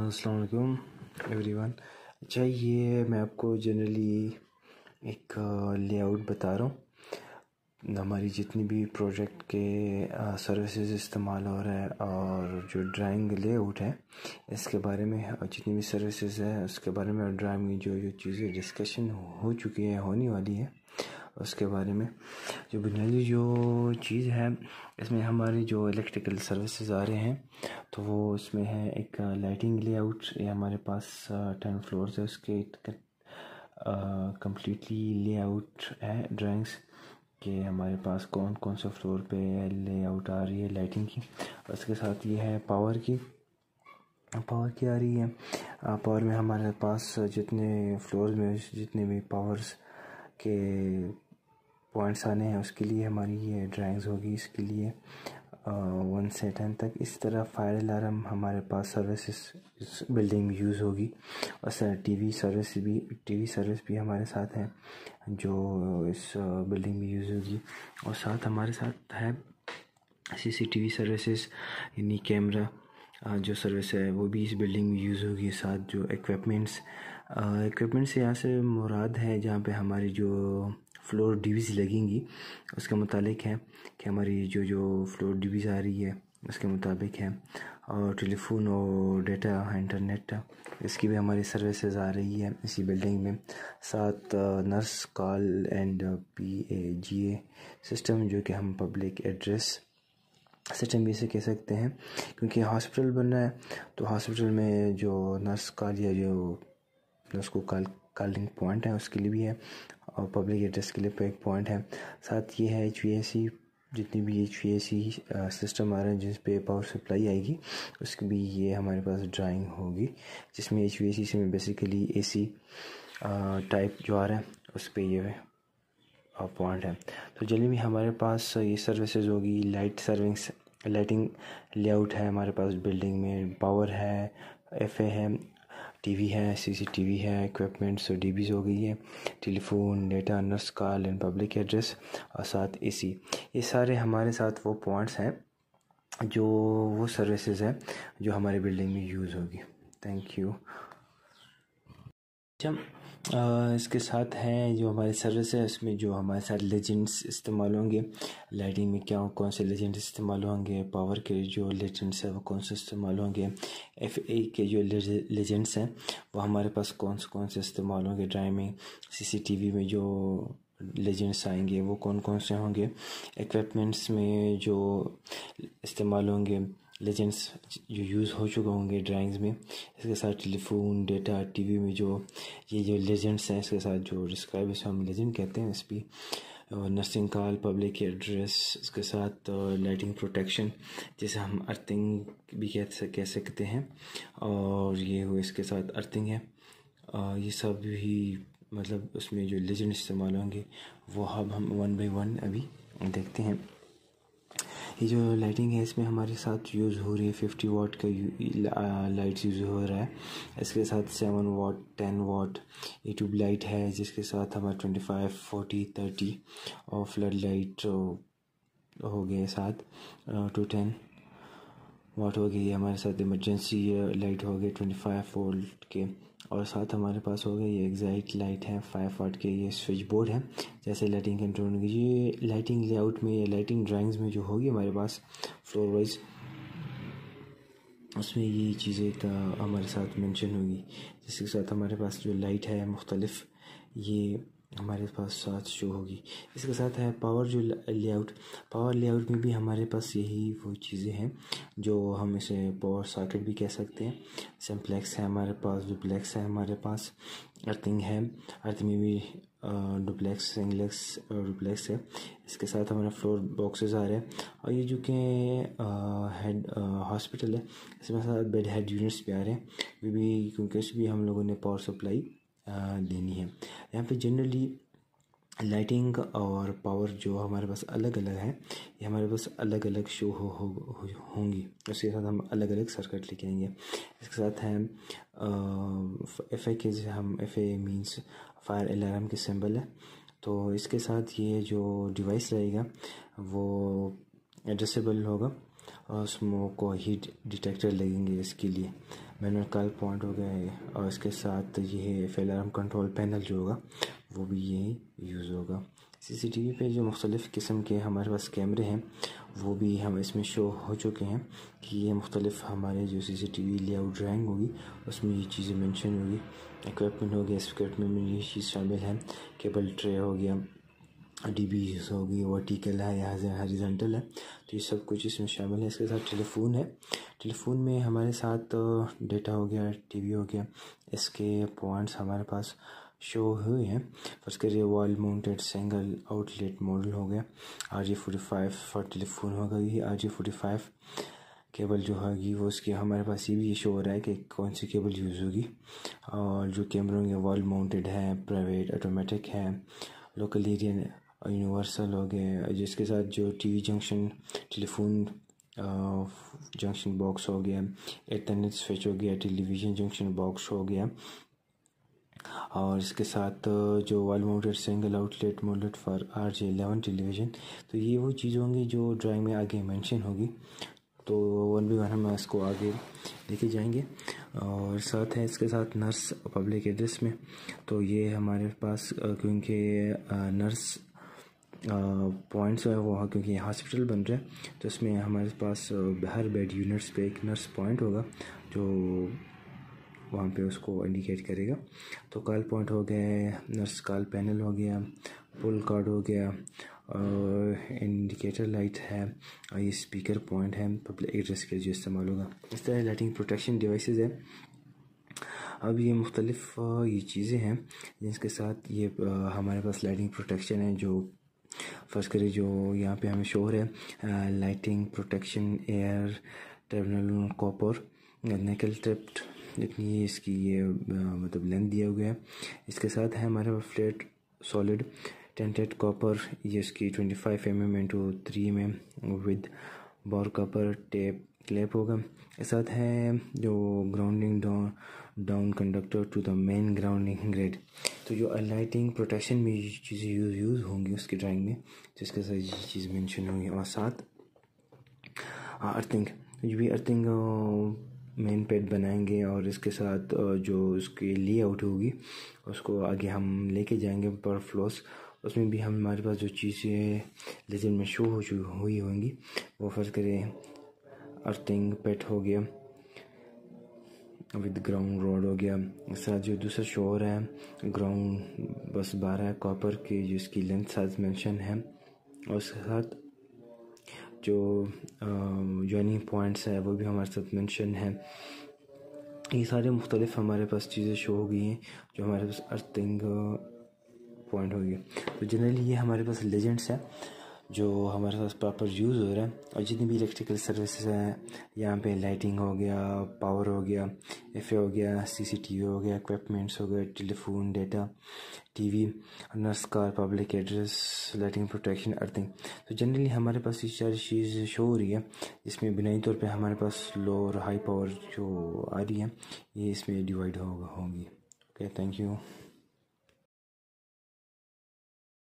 अस्सलाम वालेकुम एवरीवन। अच्छा, ये मैं आपको जनरली एक लेआउट बता रहा हूँ। हमारी जितनी भी प्रोजेक्ट के सर्विसेज इस्तेमाल हो रहा है और जो ड्राइंग लेआउट है इसके बारे में, जितनी भी सर्विसेज है उसके बारे में और ड्राइंग में जो जो चीज़ें डिस्कशन हो चुकी है, होने वाली है, उसके बारे में। जो बुनियादी जो चीज़ है इसमें हमारी जो इलेक्ट्रिकल सर्विसेज आ रहे हैं तो वो इसमें है एक लाइटिंग लेआउट। ये हमारे पास 10 फ्लोर्स है, उसके कम्प्लीटली लेआउट है ड्राइंग्स कि हमारे पास कौन कौन से फ्लोर पे लेआउट आ रही है लाइटिंग की। उसके साथ ये है पावर की आ रही है। पावर में हमारे पास जितने फ्लोर्स में जितने भी पावर्स के पॉइंट्स आने हैं उसके लिए हमारी ये ड्राइंग्स होगी। इसके लिए 1 से 10 तक इस तरह फायर अलार्म हमारे पास सर्विसेज इस बिल्डिंग में यूज़ होगी। और सर टीवी सर्विस भी हमारे साथ है जो इस बिल्डिंग में यूज़ होगी। और साथ हमारे साथ है CCTV सर्विसेज, यानी कैमरा जो सर्विस है वो भी इस बिल्डिंग में यूज़ होगी। साथ जो इक्विपमेंट्स यहाँ से मुराद है जहाँ पे हमारी जो फ्लोर डिवीज़ लगेंगी उसके मुतालिक है कि हमारी जो फ्लोर डिवीज़ आ रही है उसके मुताबिक है। और टेलीफोन और डेटा इंटरनेट इसकी भी हमारी सर्विसेज आ रही है इसी बिल्डिंग में। साथ nurse call and PAGA system, जो कि हम पब्लिक एड्रेस सिस्टम भी इसे कह सकते हैं, क्योंकि हॉस्पिटल बन रहा है तो हॉस्पिटल में जो नर्स कॉल या जो नर्स को कॉलिंग पॉइंट है उसके लिए भी है और पब्लिक एड्रेस के लिए पे एक पॉइंट है। साथ ये है HVAC, जितनी भी HVAC सिस्टम आ रहे हैं जिस पे पावर सप्लाई आएगी उसकी भी ये हमारे पास ड्राइंग होगी, जिसमें HVAC से में बेसिकली AC टाइप जो आ रहा है उस पर ये पॉइंट है। तो जल्दी भी हमारे पास ये सर्विसेज होगी। लाइटिंग लेआउट है हमारे पास बिल्डिंग में, पावर है, FA है, TV है, CCTV है, इक्विपमेंट्स और DBs हो गई है, telephone, data, nurse call and public address और साथ AC। ये सारे हमारे साथ वो पॉइंट्स हैं जो वो सर्विसेज हैं जो हमारे बिल्डिंग में यूज़ होगी। Thank you. इसके साथ हैं जो हमारी सर्विस है उसमें जो हमारे साथ लेजेंड्स इस्तेमाल होंगे। लाइटिंग में क्या कौन से लेजेंड्स इस्तेमाल होंगे, पावर के जो लेजेंड्स हैं वो कौन से इस्तेमाल होंगे, FA के जो लेजेंड्स हैं वो हमारे पास कौन से इस्तेमाल होंगे, ड्राइविंग CCTV में जो लेजेंड्स आएंगे वो कौन से होंगे, इक्विपमेंट्स में जो इस्तेमाल होंगे लेजेंड्स जो यूज़ हो चुके होंगे ड्राइंग्स में। इसके साथ टेलीफोन, डेटा, TV में जो लेजेंड्स हैं इसके साथ जो डिस्क्राइब इसे हम लेजेंड कहते हैं SP। Nursing call, public address, इसके साथ लाइटिंग प्रोटेक्शन जिसे हम अर्थिंग भी कह सकते हैं, और ये हो इसके साथ अर्थिंग है। ये सब ही मतलब उसमें जो लेजेंड इस्तेमाल होंगे वो हम 1 by 1 अभी देखते हैं। ये जो लाइटिंग है इसमें हमारे साथ यूज़ हो रही है 50 वाट का लाइट्स यूज़ हो रहा है। इसके साथ 7 वाट, 10 वाट ये ट्यूब लाइट है, जिसके साथ हमारा 25, 40, 30 और फ्लड लाइट हो गए साथ 210 वाट हो गई। हमारे साथ इमरजेंसी लाइट हो गए 25 वोल्ट के, और साथ हमारे पास हो गए ये एग्जैक्ट लाइट है 5 वाट के। ये स्विच बोर्ड है जैसे लाइटिंग कंट्रोल की। ये लाइटिंग लेआउट में या लाइटिंग ड्राइंग्स में जो होगी हमारे पास फ्लोर वाइज, उसमें ये चीज़ें का हमारे साथ मेंशन होगी। जिसके साथ हमारे पास जो लाइट है मुख्तलिफ ये हमारे पास साथ शो होगी। इसके साथ है पावर लेआउट में भी हमारे पास यही वो चीज़ें हैं जो हम इसे पावर सॉकेट भी कह सकते हैं। सिंप्लेक्स है हमारे पास, डुप्लेक्स है हमारे पास, अर्थिंग है, अर्थ में भी डुप्लेक्स, सिंगलेक्स और डुप्लेक्स है। इसके साथ हमारा फ्लोर बॉक्सेस आ रहे हैं। और ये जो कि हेड हॉस्पिटल है इसमें साथ बेड हेड यूनिट्स भी आ रहे हैं, वे भी क्योंकि इस भी हम लोगों ने पावर सप्लाई देनी है। यहाँ पे जनरली लाइटिंग और पावर जो हमारे पास अलग अलग है, ये हमारे पास अलग अलग शो होंगी। उसके साथ हम अलग अलग सर्किट लेके आएंगे। इसके साथ हैं FA के, जैसे हम FA मींस फायर अलार्म के सिंबल है, तो इसके साथ ये जो डिवाइस रहेगा वो एड्रेसेबल होगा और स्मोक और हीट डिटेक्टर लगेंगे इसके लिए। मैनुअल कॉल पॉइंट हो गए, और इसके साथ ये अलार्म कंट्रोल पैनल जो होगा वो भी यही यूज़ होगा। सीसीटीवी पे जो मुख्तलिफ़ किस्म के हमारे पास कैमरे हैं वो भी हम इसमें शो हो चुके हैं कि ये मुख्तलिफ़ हमारे जो सीसीटीवी लेआउट ड्राइंग होगी उसमें ये चीज़ें मेंशन होगी। इक्विपमेंट हो गया, इस इक्विपमेंट में ये चीज़ शामिल है, केबल ट्रे हो गया, डीबीज होगी, वर्टिकल है या हॉरिजॉन्टल है, तो ये सब कुछ इसमें शामिल है। इसके साथ टेलीफोन है, टेलीफोन में हमारे साथ डेटा हो गया, टीवी हो गया, इसके पॉइंट्स हमारे पास शो हुए हैं। फर्स्ट करिए wall mounted single outlet model हो गया, RJ45 फॉर टेलीफोन होगा। ये RJ45 केबल जो होगी वो उसकी हमारे पास ये भी शो हो रहा है कि कौन सी केबल यूज़ होगी। और जो कैमरे होंगे वॉल माउंटेड है, प्राइवेट, ऑटोमेटिक है, लोकल एरिया यूनिवर्सल हो गए। जिसके साथ जो TV junction, telephone junction box हो गया, एथरनेट स्विच हो गया, टेलीविज़न जंक्शन बॉक्स हो गया। और इसके साथ जो wall mounted single outlet model for RJ11 television, तो ये वो चीज़ होंगी जो ड्राइंग में आगे मेंशन होगी। तो वन बाई वन हम इसको आगे लेके जाएंगे। और साथ है इसके साथ नर्स पब्लिक एड्रेस में, तो ये हमारे पास क्योंकि नर्स पॉइंट्स है वो, क्योंकि हॉस्पिटल बन रहा है तो इसमें हमारे पास हर बेड यूनिट्स पे एक नर्स पॉइंट होगा जो वहाँ पे उसको इंडिकेट करेगा। तो कॉल पॉइंट हो गए, नर्स कॉल पैनल हो गया, पुल कार्ड हो गया, और इंडिकेटर लाइट है, और ये स्पीकर पॉइंट है पब्लिक एड्रेस के जो इस्तेमाल होगा। इस तरह लाइटिंग प्रोटेक्शन डिवाइसेस है। अब ये मुख्तलिफ ये चीज़ें हैं जिसके साथ ये हमारे पास लाइटिंग प्रोटेक्शन है। जो फर्स्ट करें जो यहाँ पे हमें शो हो रहा है, lighting protection air terminal copper nickel tripped, इतनी इसकी ये मतलब लेंथ दिया हुआ है। इसके साथ है हमारे पास फ्लैट सॉलिड टेंटेड कॉपर, ये इसकी 25 mm × 3 mm with bore copper tape clamp होगा। इसके साथ है जो grounding down conductor to the main grounding grid, तो जो लाइटिंग प्रोटेक्शन में ये चीज़ें यूज़ होंगी उसकी ड्राइंग में, जिसके साथ ये चीज़ मेंशन होगी। और साथ अर्थिंग, ये भी अर्थिंग मेन पैड बनाएंगे, और इसके साथ जो उसकी लेआउट होगी उसको आगे हम लेके जाएंगे पर फ्लोस, उसमें भी हमारे पास जो चीज़ें लेजेंड में शो हुई होंगी वो फर्स्ट करें अर्थिंग पैड हो गया विद ग्राउंड रॉड हो गया। इस तरह जो दूसरा शो हो रहा है ग्राउंड बस 12 कॉपर की जिसकी लेंथ साइज मेंशन है, और उसके साथ जो जॉइनिंग पॉइंट्स है वो भी हमारे साथ मेंशन है। ये सारे मुख्तलिफ हमारे पास चीज़ें शो हो गई हैं जो हमारे पास अर्थिंग पॉइंट हो गया। तो जनरली ये हमारे पास लेजेंड्स है जो हमारे पास प्रॉपर यूज़ हो रहा है। और जितनी भी इलेक्ट्रिकल सर्विसेज हैं यहाँ पे, लाइटिंग हो गया, पावर हो गया, FA हो गया, CCTV हो गया, इक्विपमेंट्स हो गए, telephone, data, TV, nurse call, public address, lighting protection, earthing, तो जनरली हमारे पास ये सारी चीज़ शो हो रही है। इसमें बुनियादी तौर पे हमारे पास लो और हाई पावर जो आ रही है ये इसमें डिवाइड होंगी। Okay, thank you.